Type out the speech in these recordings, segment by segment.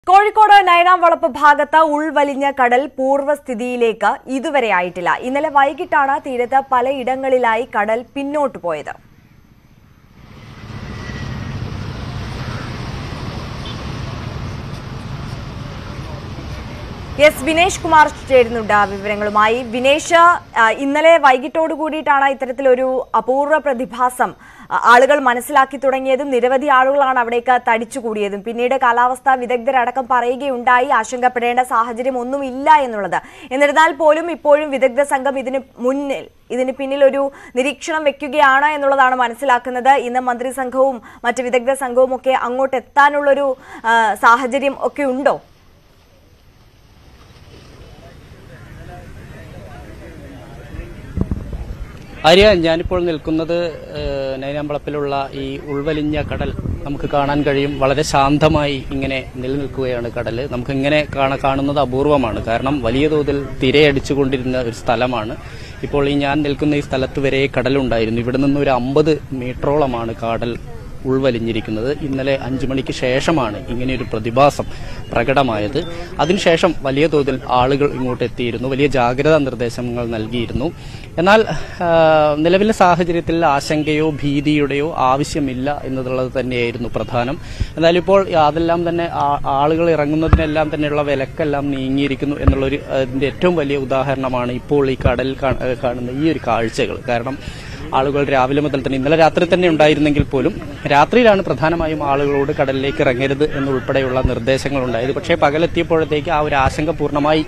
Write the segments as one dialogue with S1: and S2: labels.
S1: കോഴിക്കോട് നയനാംവളപ്പ് ഭാഗത്ത് ഉൾവലിഞ്ഞ കടൽ പൂർവ്വസ്ഥിതിയിലേക്ക് ഇതുവരെ ആയിട്ടില്ല. ഇന്നലെ വൈകിട്ടാണ് തീരത്ത് പലയിടങ്ങളിലായി കടൽ പിന്നോട്ട് പോയത്. വിനേഷ് കുമാർ ചേരുന്നുണ്ട് വിവരങ്ങളുമായി. വിനേഷ്, ഇന്നലെ വൈകിട്ടോട് കൂടിയിട്ടാണ് ഇത്തരത്തിലൊരു അപൂർവ പ്രതിഭാസം ആളുകൾ മനസ്സിലാക്കി തുടങ്ങിയതും നിരവധി ആളുകളാണ് അവിടേക്ക് തടിച്ചുകൂടിയതും. പിന്നീട് കാലാവസ്ഥാ വിദഗ്ധരടക്കം പറയുകയുണ്ടായി ആശങ്കപ്പെടേണ്ട സാഹചര്യം ഒന്നുമില്ല എന്നുള്ളത്. എന്നിരുന്നാൽ പോലും ഇപ്പോഴും വിദഗ്ധ സംഘം ഇതിന് പിന്നിൽ ഒരു നിരീക്ഷണം വെക്കുകയാണ് എന്നുള്ളതാണ് മനസ്സിലാക്കുന്നത്. ഇന്ന് മന്ത്രി സംഘവും മറ്റ് വിദഗ്ധ സംഘവും ഒക്കെ അങ്ങോട്ട് എത്താനുള്ളൊരു സാഹചര്യം ഒക്കെ ഉണ്ടോ?
S2: ആര്യ, ഞാനിപ്പോൾ നിൽക്കുന്നത് നയനാംവളപ്പിലുള്ള ഈ ഉൾവലിഞ്ഞ കടൽ നമുക്ക് കാണാൻ കഴിയും. വളരെ ശാന്തമായി ഇങ്ങനെ നിലനിൽക്കുകയാണ് കടൽ. നമുക്ക് ഇങ്ങനെ കാണുന്നത് അപൂർവമാണ്. കാരണം വലിയ തോതിൽ തിരയടിച്ചുകൊണ്ടിരുന്ന ഒരു സ്ഥലമാണ്. ഇപ്പോൾ ഞാൻ നിൽക്കുന്ന ഈ സ്ഥലത്ത് വരെ കടലുണ്ടായിരുന്നു. ഇവിടെ നിന്ന് ഒരു 50 മീറ്ററോളമാണ് കടൽ ഉൾവലിഞ്ഞിരിക്കുന്നത്. ഇന്നലെ 5 മണിക്ക് ശേഷമാണ് ഇങ്ങനെയൊരു പ്രതിഭാസം പ്രകടമായത്. അതിനുശേഷം വലിയ തോതിൽ ആളുകൾ ഇങ്ങോട്ട് എത്തിയിരുന്നു. വലിയ ജാഗ്രതാ നിർദ്ദേശങ്ങൾ നൽകിയിരുന്നു. എന്നാൽ നിലവിലെ സാഹചര്യത്തിൽ ആശങ്കയോ ഭീതിയുടെയോ ആവശ്യമില്ല എന്നുള്ളത് തന്നെയായിരുന്നു പ്രധാനം. എന്നാൽ ഇപ്പോൾ അതെല്ലാം തന്നെ ആളുകൾ ഇറങ്ങുന്നതിനെല്ലാം തന്നെയുള്ള വിലക്കെല്ലാം നീങ്ങിയിരിക്കുന്നു എന്നുള്ളൊരു അതിന്റെ ഏറ്റവും വലിയ ഉദാഹരണമാണ് ഇപ്പോൾ ഈ കടലിൽ കാണുന്ന ഈ ഒരു കാഴ്ചകൾ. കാരണം ആളുകൾ രാവിലെ മുതൽ തന്നെ, ഇന്നലെ രാത്രി തന്നെ ഉണ്ടായിരുന്നെങ്കിൽ പോലും രാത്രിയിലാണ് പ്രധാനമായും ആളുകളോട് കടലിലേക്ക് ഇറങ്ങരുത് എന്നുൾപ്പെടെയുള്ള നിർദ്ദേശങ്ങൾ ഉണ്ടായത്. പക്ഷേ പകലെത്തിയപ്പോഴത്തേക്ക് ആ ഒരു ആശങ്ക പൂർണ്ണമായി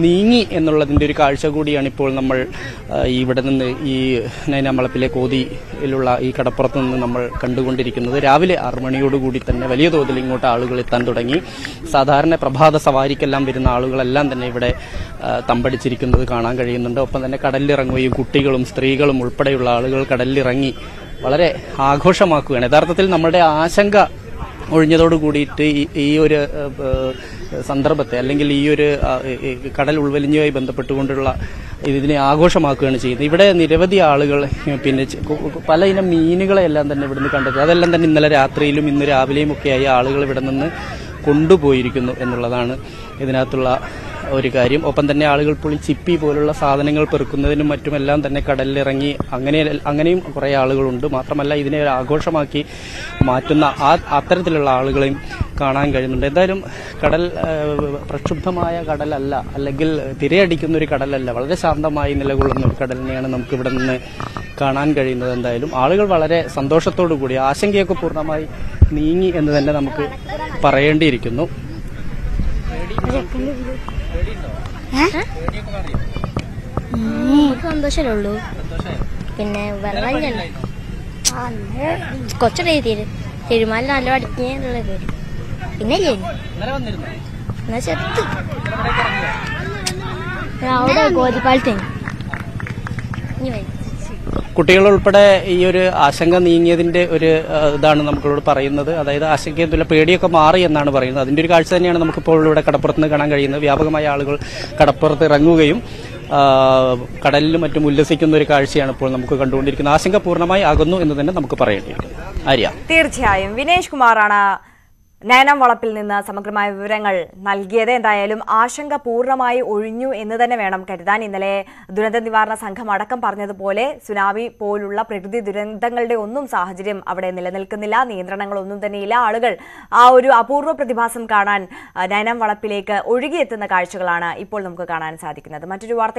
S2: നീങ്ങി ഒരു കാഴ്ച കൂടിയാണ് ഇപ്പോൾ നമ്മൾ ഇവിടെ നിന്ന് ഈ നയനാംവളപ്പിലെ കോതിയിലുള്ള ഈ കടപ്പുറത്ത് നിന്ന് നമ്മൾ കണ്ടുകൊണ്ടിരിക്കുന്നത്. രാവിലെ 6 മണിയോടുകൂടി തന്നെ വലിയ തോതിൽ ഇങ്ങോട്ട് ആളുകൾ എത്താൻ തുടങ്ങി. സാധാരണ പ്രഭാത സവാരിക്കെല്ലാം വരുന്ന ആളുകളെല്ലാം തന്നെ ഇവിടെ തമ്പടിച്ചിരിക്കുന്നത് കാണാൻ കഴിയുന്നുണ്ട്. ഒപ്പം തന്നെ കടലിലിറങ്ങുകയും കുട്ടികളും സ്ത്രീകളും ഉൾപ്പെടെയുള്ള ആളുകൾ കടലിലിറങ്ങി വളരെ ആഘോഷമാക്കുകയാണ്. യഥാർത്ഥത്തിൽ നമ്മുടെ ആശങ്ക ഒഴിഞ്ഞതോടുകൂടിയിട്ട് ഈ ഒരു സന്ദർഭത്തെ, അല്ലെങ്കിൽ ഈ ഒരു കടൽ ഉൾവലിഞ്ഞുമായി ബന്ധപ്പെട്ടുകൊണ്ടുള്ള ഇതിനെ ആഘോഷമാക്കുകയാണ് ചെയ്യുന്നത്. ഇവിടെ നിരവധി ആളുകൾ പിന്നെ പല ഇനം മീനുകളെല്ലാം തന്നെ ഇവിടുന്ന് കണ്ടെത്തി. അതെല്ലാം തന്നെ ഇന്നലെ രാത്രിയിലും ഇന്ന് രാവിലെയും ഒക്കെയായി ആളുകൾ ഇവിടെ നിന്ന് കൊണ്ടുപോയിരിക്കുന്നു എന്നുള്ളതാണ് ഇതിനകത്തുള്ള ഒരു കാര്യം. ഒപ്പം തന്നെ ആളുകൾ ചിപ്പി പോലുള്ള സാധനങ്ങൾ പെറുക്കുന്നതിനും മറ്റുമെല്ലാം തന്നെ കടലിലിറങ്ങി അങ്ങനെയും കുറെ ആളുകളുണ്ട്. മാത്രമല്ല ഇതിനെ ഒരു ആഘോഷമാക്കി മാറ്റുന്ന അത്തരത്തിലുള്ള ആളുകളെയും കാണാൻ കഴിയുന്നുണ്ട്. എന്തായാലും കടൽ പ്രക്ഷുബ്ധമായ കടലല്ല, അല്ലെങ്കിൽ തിരയടിക്കുന്ന ഒരു കടലല്ല. വളരെ ശാന്തമായി നിലകൊള്ളുന്ന ഒരു കടലിനെയാണ് നമുക്ക് ഇവിടെ നിന്ന് കാണാൻ കഴിയുന്നത്. എന്തായാലും ആളുകൾ വളരെ സന്തോഷത്തോടു കൂടി, ആശങ്കയൊക്കെ പൂർണ്ണമായി നീങ്ങി എന്ന് തന്നെ നമുക്ക് പറയേണ്ടിയിരിക്കുന്നു.
S3: സന്തോഷമേ ഉള്ളൂ. പിന്നെ കൊച്ചടേ തിരുമാല നല്ല പഠിക്കുന്നുള്ള പേര്. പിന്നെ ചെറുത്ത് അവിടെ ഗോതിപ്പാലത്തെ
S2: കുട്ടികൾ ഉൾപ്പെടെ ഈ ഒരു ആശങ്ക നീങ്ങിയതിന്റെ ഒരു ഇതാണ് നമ്മളോട് പറയുന്നത്. അതായത് ആശങ്കയൊന്നുമില്ല, പേടിയൊക്കെ മാറി എന്നാണ് പറയുന്നത്. അതിന്റെ ഒരു കാഴ്ച തന്നെയാണ് നമുക്കിപ്പോൾ ഇവിടെ കടപ്പുറത്ത് നിന്ന് കാണാൻ കഴിയുന്നത്. വ്യാപകമായ ആളുകൾ കടപ്പുറത്ത് ഇറങ്ങുകയും കടലിലും മറ്റും ഉല്ലസിക്കുന്ന ഒരു കാഴ്ചയാണ് ഇപ്പോൾ നമുക്ക് കണ്ടുകൊണ്ടിരിക്കുന്നത്. ആശങ്ക പൂർണ്ണമായി അകന്നു എന്ന് തന്നെ നമുക്ക് പറയേണ്ടിയിരിക്കുന്നു. ആര്യ,
S1: തീർച്ചയായും വിനേഷ് കുമാറാണ് നയനാംവളപ്പിൽ നിന്ന് സമഗ്രമായ വിവരങ്ങൾ നൽകിയത്. എന്തായാലും ആശങ്ക പൂർണ്ണമായി ഒഴിഞ്ഞു എന്ന് തന്നെ വേണം കരുതാൻ. ഇന്നലെ ദുരന്ത നിവാരണ സംഘം അടക്കം പറഞ്ഞതുപോലെ സുനാമി പോലുള്ള പ്രകൃതി ദുരന്തങ്ങളുടെ ഒന്നും സാഹചര്യം അവിടെ നിലനിൽക്കുന്നില്ല. നിയന്ത്രണങ്ങളൊന്നും തന്നെയില്ല. ആളുകൾ ആ ഒരു അപൂർവ പ്രതിഭാസം കാണാൻ നയനാംവളപ്പിലേക്ക് ഒഴുകിയെത്തുന്ന കാഴ്ചകളാണ് ഇപ്പോൾ നമുക്ക് കാണാൻ സാധിക്കുന്നത്. മറ്റൊരു വാർത്ത